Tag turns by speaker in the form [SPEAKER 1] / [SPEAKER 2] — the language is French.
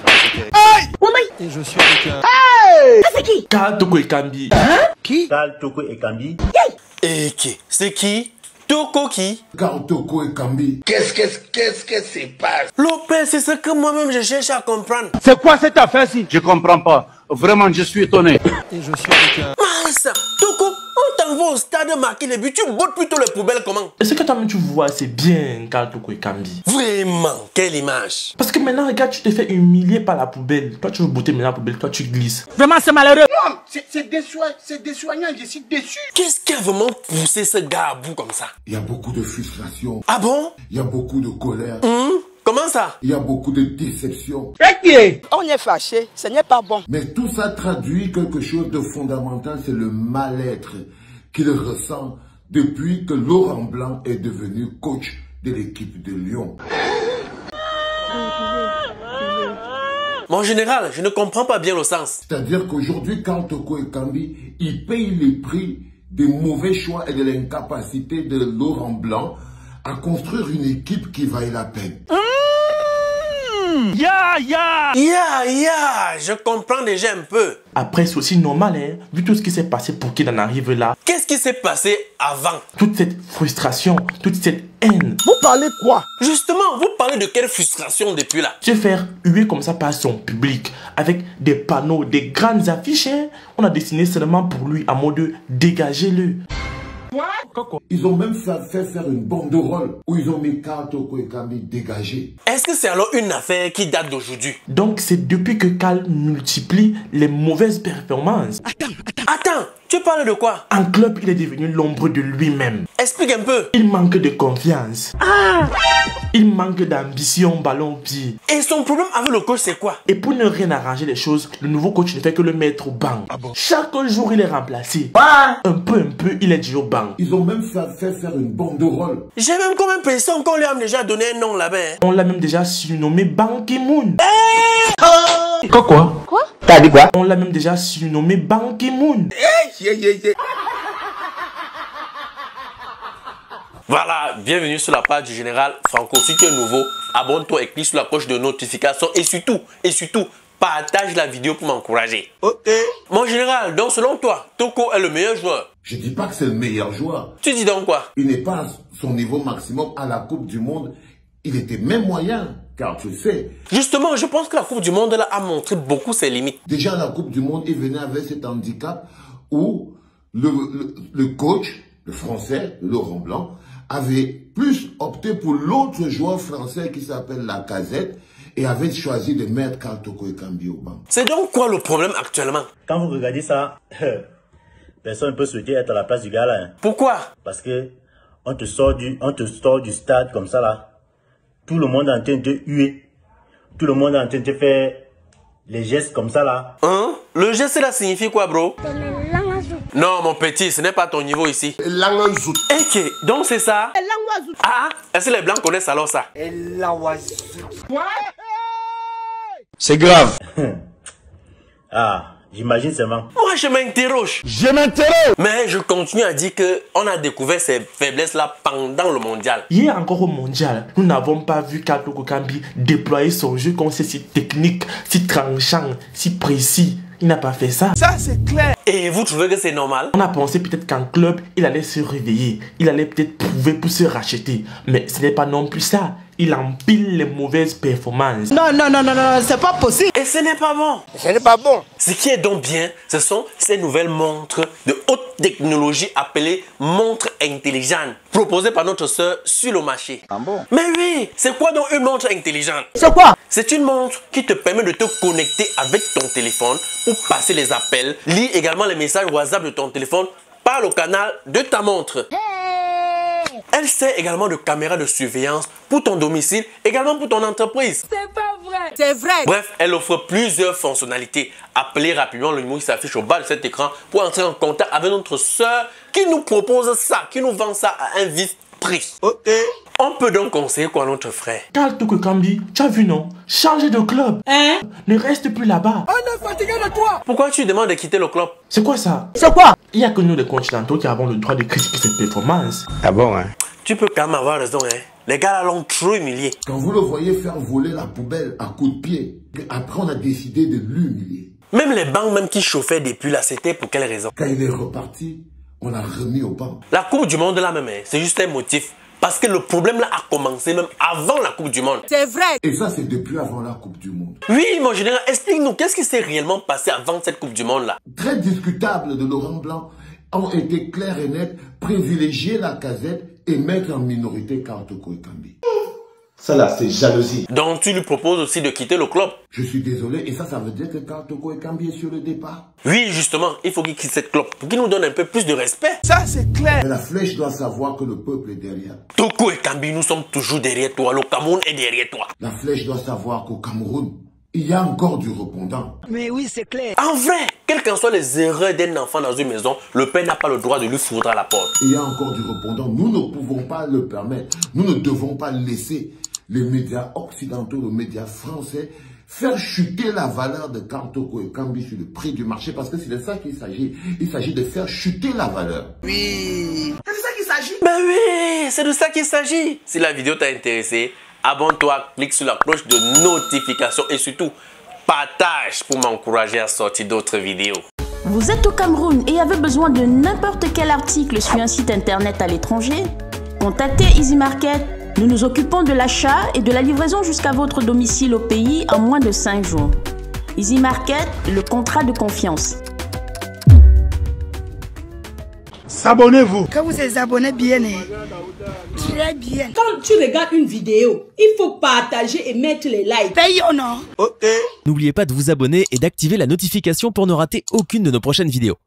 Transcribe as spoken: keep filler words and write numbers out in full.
[SPEAKER 1] Hey!
[SPEAKER 2] Et je suis avec un...
[SPEAKER 1] Hey!
[SPEAKER 3] Ah, c'est qui?
[SPEAKER 4] Karl Toko Ekambi.
[SPEAKER 2] Hein? Qui?
[SPEAKER 5] Karl Toko Ekambi.
[SPEAKER 6] Et qui? C'est qui? Toko qui?
[SPEAKER 1] Karl Toko Ekambi.
[SPEAKER 7] Qu'est-ce qu'est-ce qu'est-ce que c'est pas?
[SPEAKER 6] Lopez, c'est ce que moi-même je cherche à comprendre.
[SPEAKER 5] C'est quoi cette affaire-ci? Je comprends pas. Vraiment, je suis étonné.
[SPEAKER 2] Et je suis avec un...
[SPEAKER 6] Mince! Toko, on t'envoie au stade marquer les buts, tu bottes plutôt les poubelles comment?
[SPEAKER 4] Est-ce que toi-même tu vois, c'est bien Karl Toko Ekambi?
[SPEAKER 6] Vraiment, quelle image!
[SPEAKER 4] Parce que maintenant, regarde, tu te fais humilier par la poubelle. Toi, tu veux botter maintenant la poubelle, toi, tu glisses.
[SPEAKER 3] Vraiment, c'est malheureux.
[SPEAKER 7] Non, c'est désoignant, c'est désoignant, je suis déçu.
[SPEAKER 6] Qu'est-ce qui a vraiment poussé ce gars à bout comme ça?
[SPEAKER 1] Il y a beaucoup de frustration.
[SPEAKER 6] Ah bon?
[SPEAKER 1] Il y a beaucoup de colère.
[SPEAKER 6] Hum? Comment ça?
[SPEAKER 1] Il y a beaucoup de déception.
[SPEAKER 3] On est fâché, ce n'est pas bon.
[SPEAKER 1] Mais tout ça traduit quelque chose de fondamental, c'est le mal-être qu'il ressent depuis que Laurent Blanc est devenu coach de l'équipe de Lyon.
[SPEAKER 6] Mon général, je ne comprends pas bien le sens.
[SPEAKER 1] C'est-à-dire qu'aujourd'hui, Karl Toko Ekambi, il paye les prix des mauvais choix et de l'incapacité de Laurent Blanc à construire une équipe qui vaille la peine.
[SPEAKER 6] Ya, ya! Ya, ya! Je comprends déjà un peu.
[SPEAKER 4] Après, c'est aussi normal, hein, vu tout ce qui s'est passé pour qu'il en arrive là.
[SPEAKER 6] Qu'est-ce qui s'est passé avant?
[SPEAKER 4] Toute cette frustration, toute cette haine.
[SPEAKER 3] Vous parlez quoi?
[SPEAKER 6] Justement, vous parlez de quelle frustration depuis là?
[SPEAKER 4] Se faire huer comme ça par son public, avec des panneaux, des grandes affiches, hein. On a dessiné seulement pour lui, à mode de dégagez-le.
[SPEAKER 1] Ils ont même fait, fait faire une banderole où ils ont mis Karl Toko Ekambi dégagé.
[SPEAKER 6] Est-ce que c'est alors une affaire qui date d'aujourd'hui?
[SPEAKER 4] Donc c'est depuis que Karl multiplie les mauvaises performances.
[SPEAKER 3] Attends, attends.
[SPEAKER 6] Attends, tu parles de quoi?
[SPEAKER 4] En club, il est devenu l'ombre de lui-même.
[SPEAKER 6] Explique un peu.
[SPEAKER 4] Il manque de confiance.
[SPEAKER 3] Ah!
[SPEAKER 4] Il manque d'ambition ballon au pied.
[SPEAKER 6] Et son problème avec le coach, c'est quoi?
[SPEAKER 4] Et pour ne rien arranger les choses, le nouveau coach ne fait que le mettre au banc.
[SPEAKER 6] Ah bon?
[SPEAKER 4] Chaque jour, il est remplacé.
[SPEAKER 3] Ouais.
[SPEAKER 4] Un peu, un peu, il est déjà au banc.
[SPEAKER 1] Ils ont même fait, fait faire une banderole.
[SPEAKER 6] J'ai même comme impression qu'on lui a déjà donné un nom là-bas. Hein.
[SPEAKER 4] On l'a même déjà surnommé Ban Ki-moon.
[SPEAKER 6] Hey!
[SPEAKER 4] Quoi quoi?
[SPEAKER 3] Quoi?
[SPEAKER 4] T'as dit quoi? On l'a même déjà surnommé Ban Ki-moon.
[SPEAKER 7] Yeah, yeah, yeah.
[SPEAKER 6] Voilà, bienvenue sur la page du général Franco. Si tu es nouveau, abonne-toi et clique sur la cloche de notification. Et surtout, et surtout, partage la vidéo pour m'encourager.
[SPEAKER 7] Ok.
[SPEAKER 6] Mon général, donc selon toi, Toko est le meilleur joueur.
[SPEAKER 1] Je dis pas que c'est le meilleur joueur.
[SPEAKER 6] Tu dis donc quoi?
[SPEAKER 1] Il n'est pas à son niveau maximum à la Coupe du Monde. Il était même moyen, car tu sais.
[SPEAKER 6] Justement, je pense que la Coupe du Monde là, a montré beaucoup ses limites.
[SPEAKER 1] Déjà à la Coupe du Monde, il venait avec cet handicap où le, le, le coach, le français, Laurent Blanc, avait plus opté pour l'autre joueur français qui s'appelle Lacazette et avait choisi de mettre Karl Toko Ekambi au banc.
[SPEAKER 6] C'est donc quoi le problème actuellement?
[SPEAKER 5] Quand vous regardez ça, personne ne peut souhaiter être à la place du gars là. Hein.
[SPEAKER 6] Pourquoi?
[SPEAKER 5] Parce que on te sort du, on te sort du stade comme ça là. Tout le monde est en train de te huer. Tout le monde est en train de te faire les gestes comme ça là.
[SPEAKER 6] Hein? Le geste là signifie quoi, bro? Non, mon petit, ce n'est pas ton niveau ici. Ok, donc c'est ça? Ah, est-ce que les blancs connaissent alors ça?
[SPEAKER 5] C'est grave. Ah, j'imagine seulement.
[SPEAKER 6] Moi, je m'interroge.
[SPEAKER 7] Je m'interroge.
[SPEAKER 6] Mais je continue à dire que on a découvert ces faiblesses-là pendant le mondial.
[SPEAKER 4] Hier encore au mondial, nous n'avons pas vu Karl Toko Ekambi déployer son jeu comme c'est si technique, si tranchant, si précis. Il n'a pas fait ça.
[SPEAKER 7] Ça, c'est clair.
[SPEAKER 6] Et vous trouvez que c'est normal?
[SPEAKER 4] On a pensé peut-être qu'en club, il allait se réveiller. Il allait peut-être prouver pour se racheter. Mais ce n'est pas non plus ça. Il empile les mauvaises performances.
[SPEAKER 3] Non, non, non, non, non, c'est pas possible.
[SPEAKER 6] Et ce n'est pas bon.
[SPEAKER 7] Ce n'est pas bon.
[SPEAKER 6] Ce qui est donc bien, ce sont ces nouvelles montres de haute technologie appelées montres intelligentes, proposées par notre sœur sur le marché.
[SPEAKER 7] Ah bon?
[SPEAKER 6] Mais oui, c'est quoi donc une montre intelligente?
[SPEAKER 3] C'est quoi?
[SPEAKER 6] C'est une montre qui te permet de te connecter avec ton téléphone pour passer les appels, lire également les messages WhatsApp de ton téléphone par le canal de ta montre. Elle sert également de caméra de surveillance pour ton domicile, également pour ton entreprise.
[SPEAKER 3] C'est pas vrai. C'est vrai.
[SPEAKER 6] Bref, elle offre plusieurs fonctionnalités. Appelez rapidement le numéro qui s'affiche au bas de cet écran pour entrer en contact avec notre sœur qui nous propose ça, qui nous vend ça à un vif prix.
[SPEAKER 7] Ok.
[SPEAKER 6] On peut donc conseiller quoi à notre frère?
[SPEAKER 4] Karl Toko Ekambi, tu as vu non? Changer de club.
[SPEAKER 3] Hein?
[SPEAKER 4] Ne reste plus là-bas.
[SPEAKER 3] On est fatigué de toi.
[SPEAKER 6] Pourquoi tu demandes de quitter le club?
[SPEAKER 4] C'est quoi ça?
[SPEAKER 3] C'est quoi?
[SPEAKER 4] Il n'y a que nous les continentaux qui avons le droit de critiquer cette performance.
[SPEAKER 7] Ah bon, hein?
[SPEAKER 6] Tu peux quand même avoir raison, hein. Les gars là l'ont trop humilié.
[SPEAKER 1] Quand vous le voyez faire voler la poubelle à coups de pied, après on a décidé de l'humilier.
[SPEAKER 6] Même les bancs même qui chauffaient depuis là, c'était pour quelle raison?
[SPEAKER 1] Quand il est reparti, on l'a remis au banc.
[SPEAKER 6] La Coupe du Monde là même, c'est juste un motif. Parce que le problème là a commencé même avant la Coupe du Monde.
[SPEAKER 3] C'est vrai.
[SPEAKER 1] Et ça, c'est depuis avant la Coupe du Monde.
[SPEAKER 6] Oui, mon général, explique-nous, qu'est-ce qui s'est réellement passé avant cette Coupe du Monde là?
[SPEAKER 1] Très discutable de Laurent Blanc ont été clairs et nets, privilégier la casette et mettre en minorité Kartoko Ekambi.
[SPEAKER 8] Ça là, c'est jalousie.
[SPEAKER 6] Donc tu lui proposes aussi de quitter le club.
[SPEAKER 1] Je suis désolé, et ça, ça veut dire que Kartoko Ekambi est sur le départ.
[SPEAKER 6] Oui, justement, il faut qu'il quitte cette club pour qu'il nous donne un peu plus de respect.
[SPEAKER 3] Ça, c'est clair.
[SPEAKER 1] Mais la flèche doit savoir que le peuple est derrière.
[SPEAKER 6] Toko Ekambi, nous sommes toujours derrière toi. Le Cameroun est derrière toi.
[SPEAKER 1] La flèche doit savoir qu'au Cameroun, il y a encore du répondant.
[SPEAKER 3] Mais oui, c'est clair.
[SPEAKER 6] En vrai, quelles qu'en soient les erreurs d'un enfant dans une maison, le père n'a pas le droit de lui foudre à la porte.
[SPEAKER 1] Il y a encore du répondant. Nous ne pouvons pas le permettre. Nous ne devons pas laisser les médias occidentaux, les médias français, faire chuter la valeur de Kartoko Ekambi sur le prix du marché, parce que c'est de ça qu'il s'agit. Il s'agit de faire chuter la valeur.
[SPEAKER 3] Oui. C'est de ça qu'il s'agit.
[SPEAKER 6] Ben oui, c'est de ça qu'il s'agit. Si la vidéo t'a intéressé, abonne-toi, clique sur la cloche de notification et surtout, partage pour m'encourager à sortir d'autres vidéos.
[SPEAKER 9] Vous êtes au Cameroun et avez besoin de n'importe quel article sur un site internet à l'étranger? Contactez Easy Market. Nous nous occupons de l'achat et de la livraison jusqu'à votre domicile au pays en moins de cinq jours. Easy Market, le contrat de confiance.
[SPEAKER 7] S'abonnez-vous.
[SPEAKER 3] Quand vous êtes abonné bien, très bien.
[SPEAKER 10] Quand tu regardes une vidéo, il faut partager et mettre les likes.
[SPEAKER 3] Paye ou non?
[SPEAKER 7] Ok.
[SPEAKER 11] N'oubliez pas de vous abonner et d'activer la notification pour ne rater aucune de nos prochaines vidéos.